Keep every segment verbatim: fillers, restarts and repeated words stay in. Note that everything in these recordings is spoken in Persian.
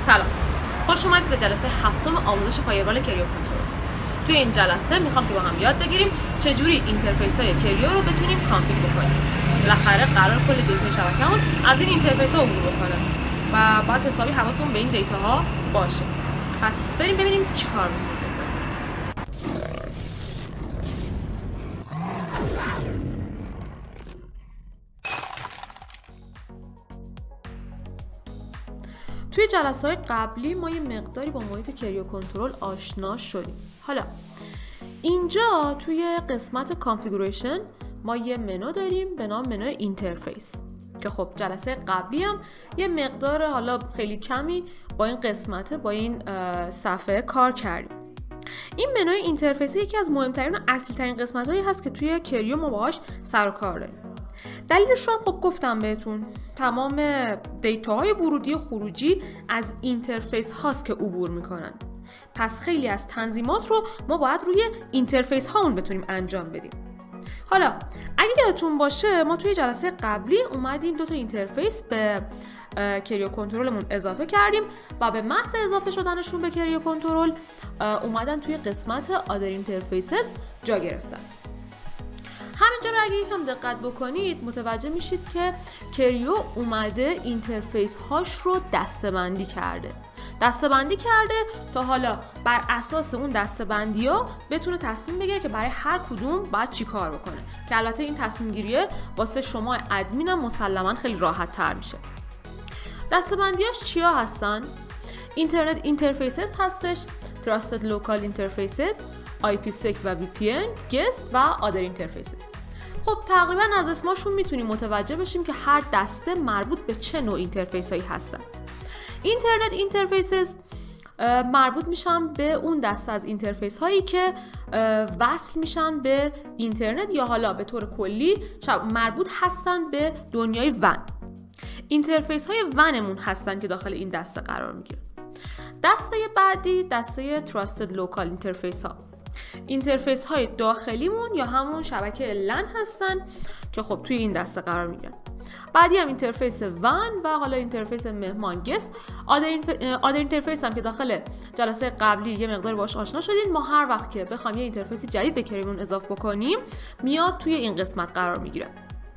سلام، خوش اومدید به جلسه هفتم آموزش فایروال کریو کنترل. توی این جلسه میخوام که با هم یاد بگیریم چجوری اینترفیس های کریو رو بتونیم کانفیگ بکنیم. بالاخره قرار کل دیتا شبکه‌مون از این اینترفیس ها عبور بکنه و باید حسابی حواسمون به این دیتا ها باشه. پس بریم ببینیم چیکار می‌کنیم. توی جلسه‌های قبلی ما یه مقداری با محیط کریو کنترل آشنا شدیم. حالا اینجا توی قسمت کانفیگوریشن ما یه منو داریم به نام منو اینترفیس که خب جلسه قبلی هم یه مقدار حالا خیلی کمی با این قسمت با این صفحه کار کردیم. این منوی اینترفیس یکی از مهمترین و اصلی‌ترین قسمت‌هایی هست که توی کریو ما باهاش سر و کار داریم. دلیلش رو هم خب گفتم بهتون، تمام دیتاهای ورودی و خروجی از اینترفیس هاست که عبور میکنن. پس خیلی از تنظیمات رو ما باید روی اینترفیس هامون بتونیم انجام بدیم. حالا اگه یادتون باشه ما توی جلسه قبلی اومدیم دو تا اینترفیس به کریو کنترلمون اضافه کردیم و به محض اضافه شدنشون به کریو کنترل اومدن توی قسمت آدر اینترفیسز جا گرفتن. همینجا رو اگه یکم دقت بکنید متوجه میشید که کریو اومده اینترفیس هاش رو دسته‌بندی کرده. دسته‌بندی کرده تا حالا بر اساس اون دسته‌بندی ها بتونه تصمیم بگیره که برای هر کدوم باید چی کار بکنه، که البته این تصمیم گیریه واسه شما ادمین هم مسلماً خیلی راحت تر میشه. دسته‌بندیاش چیا هستن؟ اینترنت اینترفیسز هستش، Trusted Local Interfaces، آی پی سک و وی پی ان، گست و آدر اینترفیسز. خب تقریبا از اسمشون میتونیم متوجه بشیم که هر دسته مربوط به چه نوع اینترفیس هایی هستن. اینترنت اینترفیسز مربوط میشن به اون دسته از اینترفیس هایی که وصل میشن به اینترنت یا حالا به طور کلی مربوط هستن به دنیای ون. اینترفیس های ونمون هستن که داخل این دسته قرار میگیرن. دسته بعدی دسته Trusted Local Interface ها. اینترفیس های داخلیمون یا همون شبکه لن هستن که خب توی این دسته قرار میگیرن. بعدی هم اینترفیس ون و حالا اینترفیس مهمان گست. آدر اینترفیس هم که داخل جلسه قبلی یه مقدار باهاش آشنا شدین. ما هر وقت که بخوایم یه اینترفیس جدید به کریمون اضافه بکنیم میاد توی این قسمت قرار میگیره.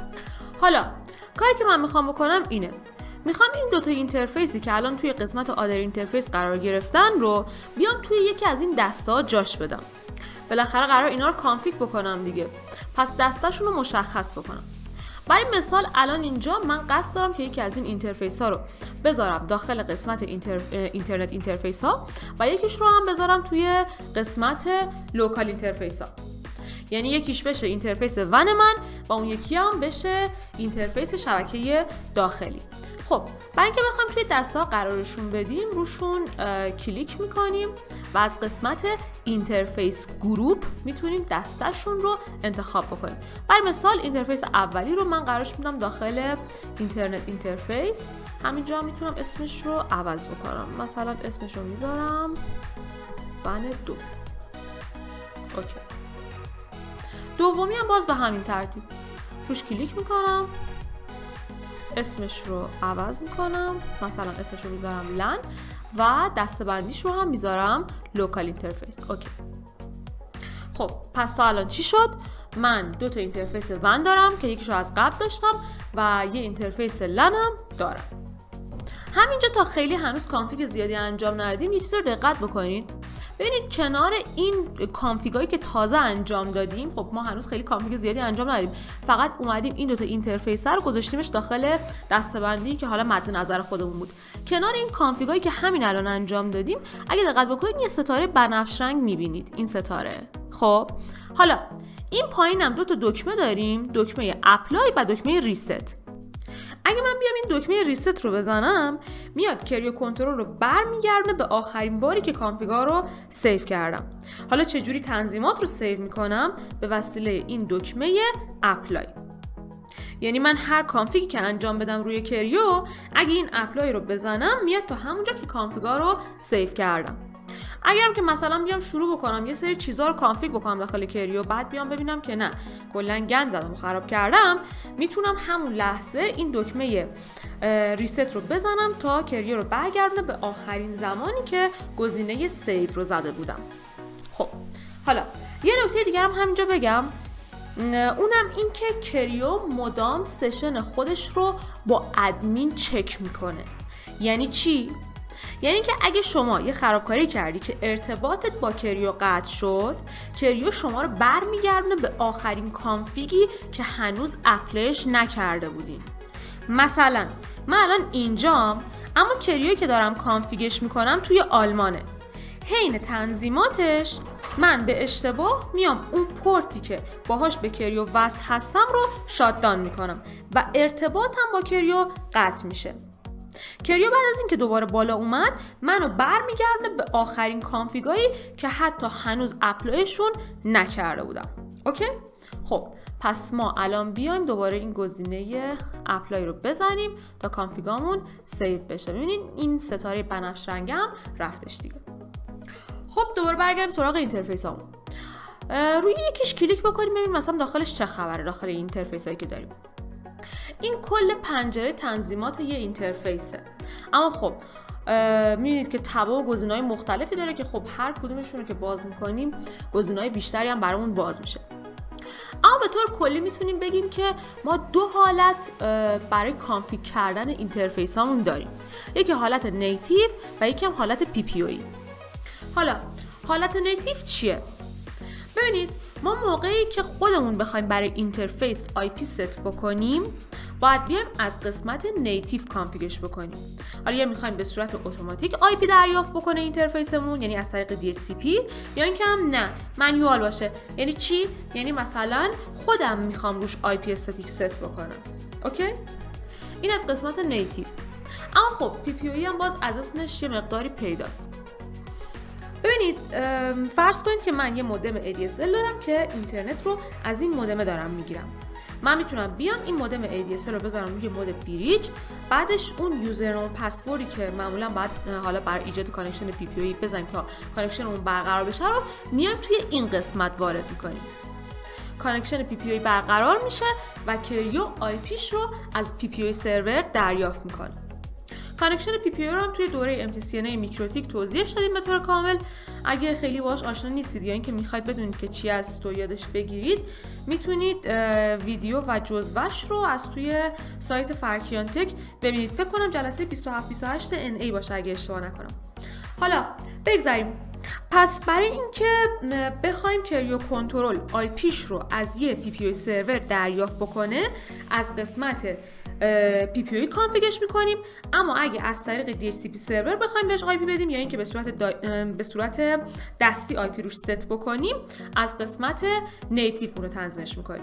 حالا کاری که من میخوام بکنم اینه، میخوام این دوتا اینترفیسی که الان توی قسمت آدر اینترفیس قرار گرفتن رو بیام توی یکی از این دسته ها جاش بدم. بالاخره قرار اینا رو کانفیگ بکنم دیگه، پس دسته‌شون رو مشخص بکنم. برای مثال الان اینجا من قصد دارم که یکی از این اینترفیس ها رو بذارم داخل قسمت اینتر... اینترنت اینترفیس ها و یکیش رو هم بذارم توی قسمت لوکال اینترفیس ها. یعنی یکیش بشه اینترفیس ون من و اون یکی هم بشه اینترفیس شبکه داخلی. خب برای اینکه بخوایم توی دسته ها قرارشون بدیم روشون کلیک میکنیم و از قسمت اینترفیس گروپ میتونیم دستهشون رو انتخاب بکنیم. برای مثال اینترفیس اولی رو من قرارش میدم داخل اینترنت اینترفیس. همینجا میتونم اسمش رو عوض بکنم، مثلا اسمش رو میذارم ون دو. اوکی. دومی هم باز به همین ترتیب روش کلیک میکنم، اسمش رو عوض میکنم، مثلا اسمش رو میذارم لن و دسته‌بندیش رو هم میذارم لوکال اینترفیس. اوکی. خب پس تا الان چی شد؟ من دو تا اینترفیس ون دارم که یکیشو از قبل داشتم و یه اینترفیس لن هم دارم. همینجا تا خیلی هنوز کانفیگ زیادی انجام ندادیم. یه چیز رو دقت بکنید، ببینید کنار این کانفیگایی که تازه انجام دادیم، خب ما هنوز خیلی کانفیگ زیادی انجام ندادیم، فقط اومدیم این دوتا اینترفیس رو گذاشتیمش داخل دسته‌بندی که حالا مد نظر خودمون بود. کنار این کانفیگایی که همین الان انجام دادیم اگه دقت بکنید یه ستاره بنفش رنگ میبینید، این ستاره. خب حالا این پایین هم دو تا دکمه داریم، دکمه اپلای و دکمه ریست. اگه من بیام این دکمه ریست رو بزنم میاد کریو کنترل رو برمیگردونه به آخرین باری که کانفیگا رو سیو کردم. حالا چجوری تنظیمات رو سیو میکنم؟ به وسیله این دکمه اپلای. یعنی من هر کانفیگی که انجام بدم روی کریو اگه این اپلای رو بزنم میاد تا همونجا که کانفیگا رو سیو کردم. اگرم که مثلا بیام شروع بکنم یه سری چیزا رو کانفیگ بکنم داخل کریو، بعد بیام ببینم که نه کلا گند زدم و خراب کردم، میتونم همون لحظه این دکمه ریست رو بزنم تا کریو رو برگردونه به آخرین زمانی که گزینه سیو رو زده بودم. خب حالا یه نکته دیگه هم همینجا بگم، اونم این که کریو مدام سشن خودش رو با ادمین چک میکنه. یعنی چی؟ یعنی که اگه شما یه خرابکاری کردی که ارتباطت با کریو قطع شد، کریو شما رو برمیگردونه به آخرین کانفیگی که هنوز اپلایش نکرده بودین. مثلا من الان اینجام، اما کریویی که دارم کانفیگش میکنم توی آلمانه. حین تنظیماتش من به اشتباه میام اون پورتی که باهاش به کریو وصل هستم رو شاتدان میکنم و ارتباطم با کریو قطع میشه. کریو بعد از این که دوباره بالا اومد منو برمیگردونه به آخرین کانفیگایی که حتی هنوز اپلایشون نکرده بودم. اوکی؟ خب پس ما الان بیایم دوباره این گزینه اپلای رو بزنیم تا کانفیگامون سیو بشه. ببینید این ستاره بنفش رنگ هم رفتش دیگه. خب دوباره برگردیم سراغ اینترفیس هامون. روی یکیش کلیک بکنیم ببینیم مثلا داخلش چه خبره، داخل این اینترفیس هایی که داریم. این کل پنجره تنظیمات یه اینترفیسه، اما خب می‌بینید که تبع و گزینه‌های مختلفی داره که خب هر کدومشون رو که باز می‌کنیم گزینه‌های بیشتری هم برامون باز میشه. اما به طور کلی میتونیم بگیم که ما دو حالت برای کانفیگ کردن اینترفیس هامون داریم، یکی حالت نیتیو و یکی هم حالت پی پی او ای. حالا حالت نیتیو چیه؟ ببینید ما موقعی که خودمون بخوایم برای اینترفیس آی پی ست بکنیم باید بیایم از قسمت نیتیو کانفیگش بکنیم. حالا یا میخوایم به صورت اتوماتیک آی پی دریافت بکنه اینترفیسمون، یعنی از طریق دی اچ سی پی، یا اینکه هم نه منیوال باشه. یعنی چی؟ یعنی مثلا خودم میخوام روش آی پی استاتیک ست بکنم. اوکی؟ این از قسمت نیتیو. اما خب پی پی او ای هم باز از اسمش یه مقداری پیداست. ببینید فرض کنید که من یه مودم ای دی اس ال دارم که اینترنت رو از این مودم دارم میگیرم. من میتونم بیام این مودم ای دی اس ال رو بذارم روی مود بریج، بعدش اون یوزرنیم و پسوردی که معمولا بعد حالا برای ایجاد کانکشن پی پی او ای بزنیم تا کانکشنمون برقرار بشه رو میایم توی این قسمت وارد میکنیم. کانکشن پی پی او ای برقرار میشه و کریو آی پیش رو از پی پی او ای سرور دریافت میکنه. کانکشن پی پی او رو هم توی دوره ام تی سی ان ای میکروتیک توضیحش دادیم به طور کامل. اگه خیلی باهاش آشنا نیستید یا اینکه میخواید بدونید که چی است و یادش بگیرید، میتونید ویدیو و جزوه‌اش رو از توی سایت فرکیانتک ببینید. فکر کنم جلسه بیست و هفت بیست و هشت ان ای باشه اگه اشتباه نکنم. حالا بگذاریم. پس برای اینکه بخوایم کریو کنترل آی پیش رو از یه پی پی او ای سرور دریافت بکنه، از قسمت پی پی او ای کانفیگش میکنیم. اما اگه از طریق دی اچ سی پی سرور بخوایم بهش آی پی بدیم یا اینکه به صورت دا... به صورت دستی آی پی روش ست بکنیم، از قسمت نیتیو اون رو تنظیمش میکنیم.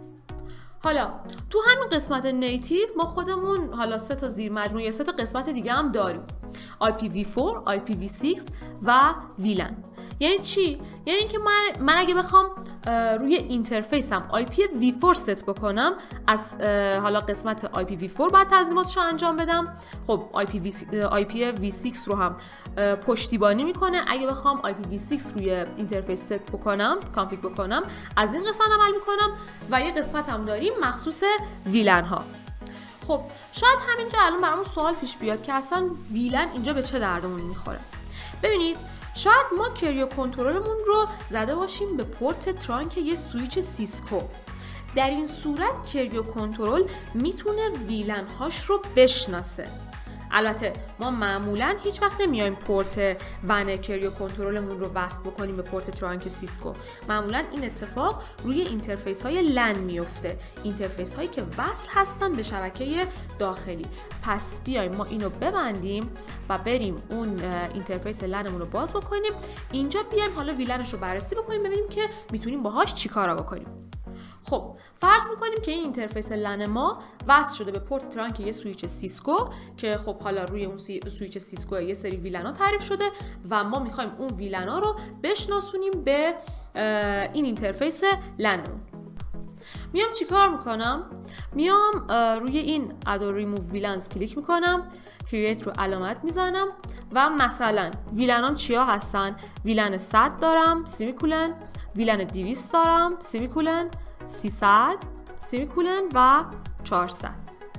حالا تو همین قسمت نیتیو ما خودمون حالا سه تا زیر مجموعه سه تا قسمت دیگه هم داریم: آی پی وی فور، آی پی وی سیکس و ویلن. یعنی چی؟ یعنی اینکه من من اگه بخوام روی اینترفیسم آی پی وی فور ست بکنم، از حالا قسمت آی پی وی فور بعد تنظیماتش رو انجام بدم. خب آی پی وی آی پی وی سیکس رو هم پشتیبانی میکنه. اگه بخوام آی پی وی سیکس روی اینترفیس ست بکنم، کانفیگ بکنم، از این قسمت عمل میکنم. و یه قسمت هم داریم مخصوص ویلن ها. خب شاید همینجا الان برامون سوال پیش بیاد که اصلا ویلن اینجا به چه دردمون میخوره. ببینید شاید ما کریو کنترلمون رو زده باشیم به پورت ترانک یه سویچ سیسکو. در این صورت کریو کنترل میتونه ویلن هاش رو بشناسه. البته ما معمولا هیچ وقت نمیایم پورت ون کریو کنترلمون رو وصل بکنیم به پورت ترانک سیسکو. معمولا این اتفاق روی اینترفیس های لن میفته، اینترفیس هایی که وصل هستن به شبکه داخلی. پس بیایم ما اینو ببندیم و بریم اون اینترفیس لنمون رو باز بکنیم. اینجا بیایم حالا ویلنش رو بررسی بکنیم ببینیم که میتونیم باهاش چیکارا بکنیم. خب فرض میکنیم که این اینترفیس لن ما وصل شده به پورت ترانک یه سویچ سیسکو که خب حالا روی اون سویچ سیسکو یه سری ویلنا تعریف شده و ما میخوایم اون ویلنا رو بشناسونیم به این اینترفیس لنمون. میام چیکار میکنم؟ میام روی این ادو ریموو ویلنز کلیک میکنم، کرییت رو علامت میزنم و مثلا ویلنام چیا هستن؟ ویلن صد دارم سیمیکولن، ویلن دویست دارم سیمیکولن، سیصد سیمیکولن و چهارصد.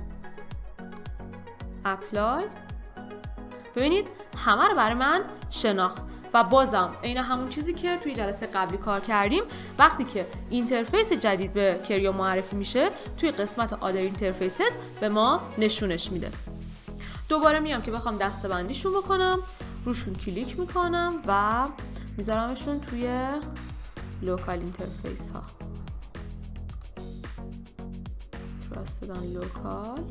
اپلای. ببینید همه رو برای من شناخت و بازم عین همون چیزی که توی جلسه قبلی کار کردیم، وقتی که اینترفیس جدید به کریو معرفی میشه توی قسمت آدر اینترفیسز به ما نشونش میده. دوباره میام که بخوام دسته‌بندیشون بکنم، روشون کلیک میکنم و میذارمشون توی لوکال اینترفیس ها. تراستدن لوکال.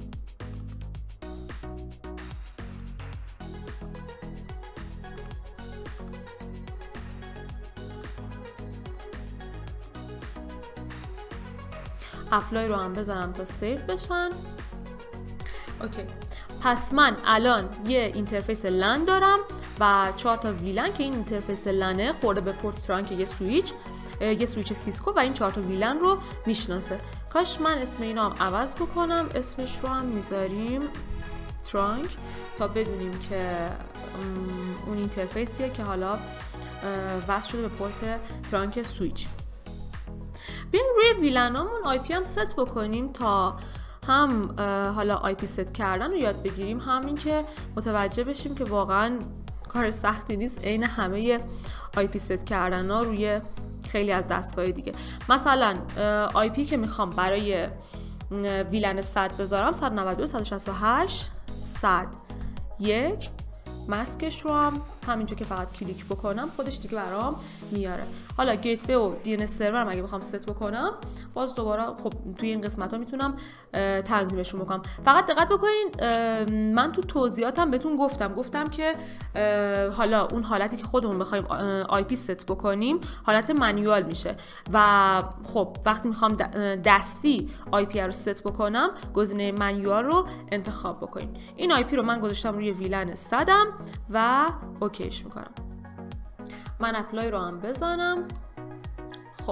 اپلای رو هم بزنم تا سیو بشن. اوکی. پس من الان یه اینترفیس لن دارم و چهار تا ویلن که این اینترفیس لنه خورده به پورت ترانک یه سویچ یه سویچ سیسکو و این چهار تا ویلن رو میشناسه. کاش من اسم اینا هم عوض بکنم، اسمش رو هم میذاریم ترانک تا بدونیم که اون اینترفیسیه که حالا وصل شده به پورت ترانک سویچ. بیایم روی ویلنامون آی پی هم ست بکنیم تا هم حالا آی پی ست کردن رو یاد بگیریم، همین که متوجه بشیم که واقعا کار سختی نیست عین همه آی پی ست کردن ها روی خیلی از دستگاه دیگه. مثلا آی پی که میخوام برای ویلن صد بذارم صد و نود و دو صد و شصت و هشت صد یک، ماسکش رو هم همینجا که فقط کلیک بکنم خودش دیگه برام میاره. حالا گیتوی و دی ان اس سرور اگه بخوام ست بکنم باز دوباره خب توی این قسمت ها میتونم تنظیمشون بکنم. فقط دقت بکنین من تو توضیحاتم بهتون گفتم گفتم که حالا اون حالتی که خودمون بخوایم آی پی ست بکنیم حالت منیوال میشه و خب وقتی میخوام دستی آی پی رو ست بکنم گزینه منیوال رو انتخاب بکنین. این آی پی رو من گذاشتم روی ویلن صدم و اوکیش میکنم. من اپلای رو هم بزنم. خب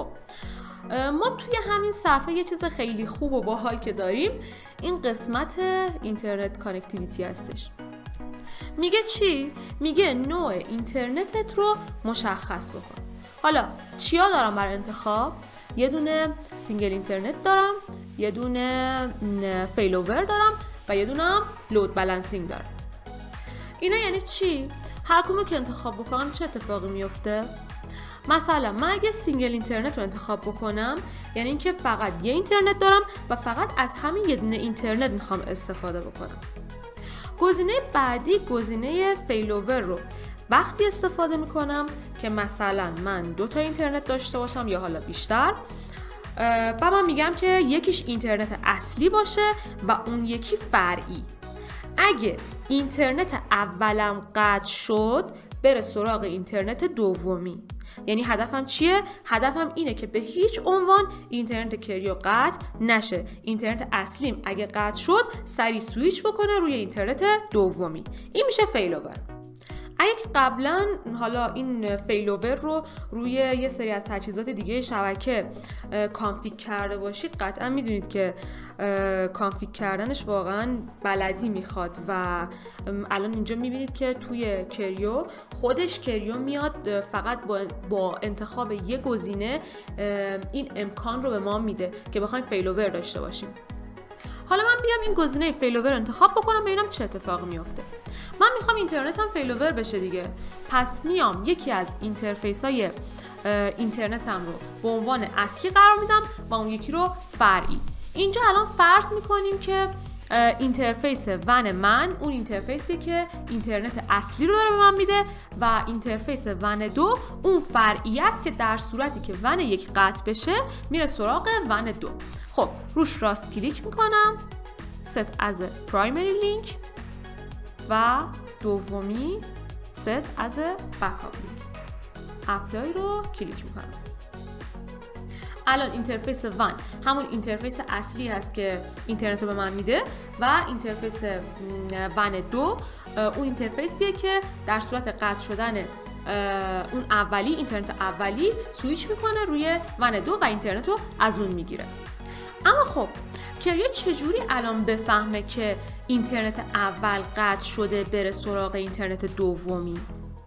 ما توی همین صفحه یه چیز خیلی خوب و باحال که داریم این قسمت اینترنت کانکتیویتی هستش. میگه چی؟ میگه نوع اینترنتت رو مشخص بکن. حالا چیا دارم برای انتخاب؟ یه دونه سینگل اینترنت دارم، یه دونه فیلوور دارم و یه دونه هم لود بالانسینگ دارم. اینا یعنی چی؟ هر کدومو که انتخاب بکنم چه اتفاقی میفته؟ مثلا من اگه سینگل اینترنت رو انتخاب بکنم یعنی اینکه فقط یه اینترنت دارم و فقط از همین یه دونه اینترنت میخوام استفاده بکنم. گزینه بعدی گزینه فیلوور رو وقتی استفاده میکنم که مثلا من دو تا اینترنت داشته باشم یا حالا بیشتر و من میگم که یکیش اینترنت اصلی باشه و اون یکی فرعی. اگه اینترنت اولم قطع شد بره سراغ اینترنت دومی. یعنی هدفم چیه؟ هدفم اینه که به هیچ عنوان اینترنت کریو قطع نشه. اینترنت اصلیم اگه قطع شد سری سویچ بکنه روی اینترنت دومی. این میشه فیلوور. اگه قبلا حالا این فیلوور رو روی یه سری از تجهیزات دیگه شبکه کانفیگ کرده باشید قطعا میدونید که کانفیگ کردنش واقعا بلدی میخواد و الان اینجا میبینید که توی کریو خودش کریو میاد فقط با, با انتخاب یه گزینه این امکان رو به ما میده که بخوایم فیلوور داشته باشیم. حالا من بیام این گزینه فیلوور انتخاب بکنم ببینم چه اتفاقی میفته. من میخوام اینترنتم فیلوور بشه دیگه، پس میام یکی از اینترفیس های اینترنتم رو به عنوان اصلی قرار میدم و اون یکی رو فرعی. اینجا الان فرض میکنیم که اینترفیس ون من اون اینترفیسی که اینترنت اصلی رو داره به من میده و اینترفیس ون دو اون فرعی است که در صورتی که ون یک قطع بشه میره سراغ ون دو. خب روش راست کلیک میکنم set as a primary link و دومی set as a backup link. اپلای رو کلیک میکنم. الان اینترفیس ون همون اینترفیس اصلی هست که اینترنت رو به من میده و اینترفیس ون دو اون اینترفیسیه که در صورت قطع شدن اون اولی اینترنت اولی سویچ میکنه روی ون دو و اینترنت رو از اون میگیره. اما خب کریو چجوری الان بفهمه که اینترنت اول قطع شده بره سراغ اینترنت دومی؟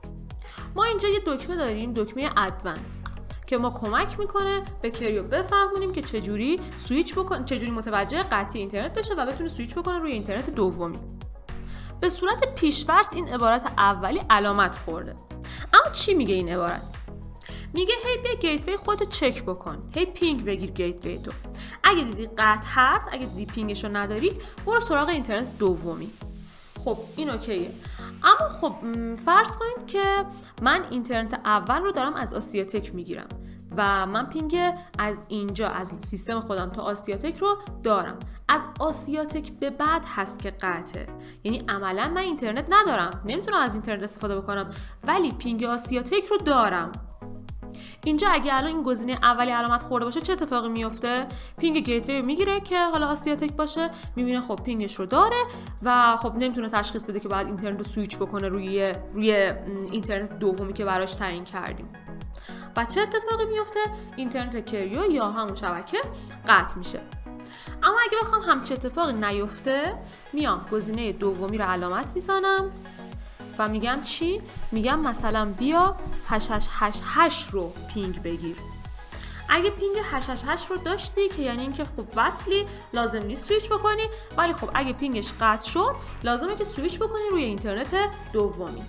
ما اینجا یه دکمه داریم، دکمه ادوانس، که ما کمک میکنه به کریو بفهمونیم که چجوری سویچ بکنه، چجوری متوجه قطعی اینترنت بشه و بتونه سویچ بکنه روی اینترنت دومی. به صورت پیش‌فرض این عبارت اولی علامت خورده. اما چی میگه این عبارت؟ میگه هی بیا گیتوی خودتو چک بکن، هی پینگ بگیر گیتوی تو. اگه دیدی قطع هست، اگه دیدی پینگشو نداری، برو سراغ اینترنت دومی. خب این اوکیه. اما خب فرض کنید که من اینترنت اول رو دارم از آسیاتک میگیرم و من پینگ از اینجا از سیستم خودم تا آسیاتک رو دارم. از آسیاتک به بعد هست که قطعه، یعنی عملا من اینترنت ندارم، نمیتونم از اینترنت استفاده بکنم، ولی پینگ آسیاتک رو دارم. اینجا اگه الان این گزینه اولی علامت خورده باشه چه اتفاقی میفته؟ پینگ گیتوی رو میگیره که حالا آسیاتک باشه، میبینه خب پینگش رو داره و خب نمیتونه تشخیص بده که باید اینترنت رو سویچ بکنه روی روی اینترنت دومی که براش تعیین کردیم. و چه اتفاقی میفته؟ اینترنت کریو یا همون شبکه قطع میشه. اما اگه بخوام همچین اتفاقی نیفته، میام گزینه دومی رو علامت میزنم و میگم چی؟ میگم مثلا بیا هشت هشت هشت هشت رو پینگ بگیر. اگه پینگ هشت هشت هشت رو داشتی که یعنی اینکه خب وصلی، لازم نیست سویچ بکنی، ولی خب اگه پینگش قطع شد لازمه که سویچ بکنی روی اینترنت دومی.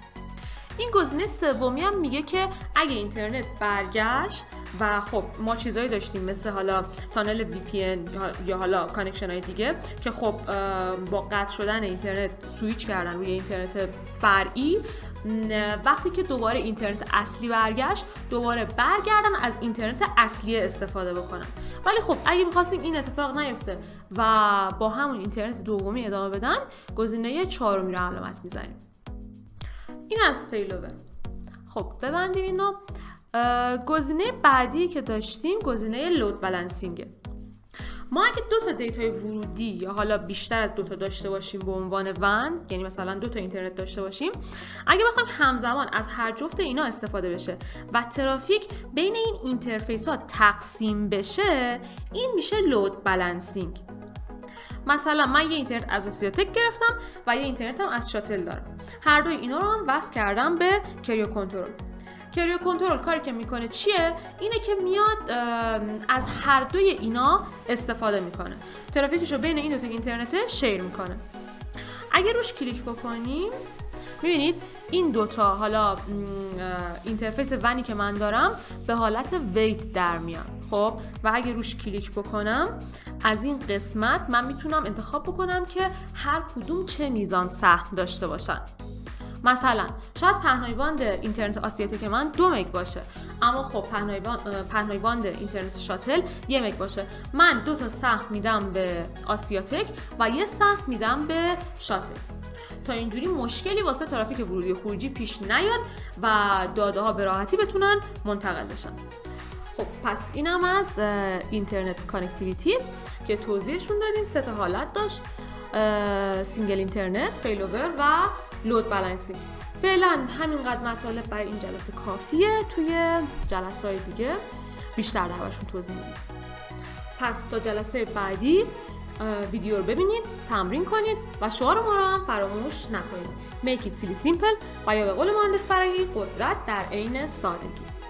این گزینه سومی هم میگه که اگه اینترنت برگشت و خب ما چیزایی داشتیم مثل حالا کانال وی پی ان یا حالا کانکشن های دیگه که خب با قطع شدن اینترنت سویچ کردن روی اینترنت فرعی، وقتی که دوباره اینترنت اصلی برگشت دوباره برگردن از اینترنت اصلی استفاده بکنن. ولی خب اگه می‌خواستیم این اتفاق نیفته و با همون اینترنت دومی ادامه بدن، گزینه چهارمی رو علامت میزنیم. این از فیلوور. خب ببندیم اینو. گزینه بعدی که داشتیم گزینه لود بالانسینگه. ما اگه دو تا دیتای ورودی یا حالا بیشتر از دو تا داشته باشیم به عنوان وان، یعنی مثلا دو تا اینترنت داشته باشیم، اگه بخوایم همزمان از هر جفت اینا استفاده بشه و ترافیک بین این اینترفیس ها تقسیم بشه، این میشه لود بالانسینگ. مثلا من یه اینترنت از آسیاتک گرفتم و یه اینترنت هم از شاتل دارم. هر دوی اینا رو هم وصل کردم به کریو کنترل. کریو کنترل کاری که میکنه چیه؟ اینه که میاد از هر دوی اینا استفاده میکنه. ترافیکش رو بین این دو تا اینترنت شیر میکنه. اگه روش کلیک بکنیم میبینید این دوتا حالا اینترفیس ونی که من دارم به حالت ویت در میاد. خب و اگه روش کلیک بکنم از این قسمت من میتونم انتخاب بکنم که هر کدوم چه میزان سهم داشته باشن. مثلا شاید پهنای باند اینترنت آسیاتک من دو مگ باشه، اما خب پهنای باند پهنای باند اینترنت شاتل یک مگ باشه. من دو تا سهم میدم به آسیاتک و یه سهم میدم به شاتل تا اینجوری مشکلی واسه ترافیک ورودی و خروجی پیش نیاد و داده ها به راحتی بتونن منتقل بشن. خب پس اینم از اینترنت کانکتیویتی که توضیحشون دادیم. سه تا حالت داشت: سینگل اینترنت، فیلوور و لود بالانسینگ. فعلا همینقدر مطالب برای این جلسه کافیه. توی جلسه‌های دیگه بیشتر دربارشون توضیح میدیم. پس تا جلسه بعدی ویدیو رو ببینید، تمرین کنید و شعار ما رو هم فراموش نکنید. Make it silly simple و یا به قول مهندس فرهی قدرت در عین سادگی.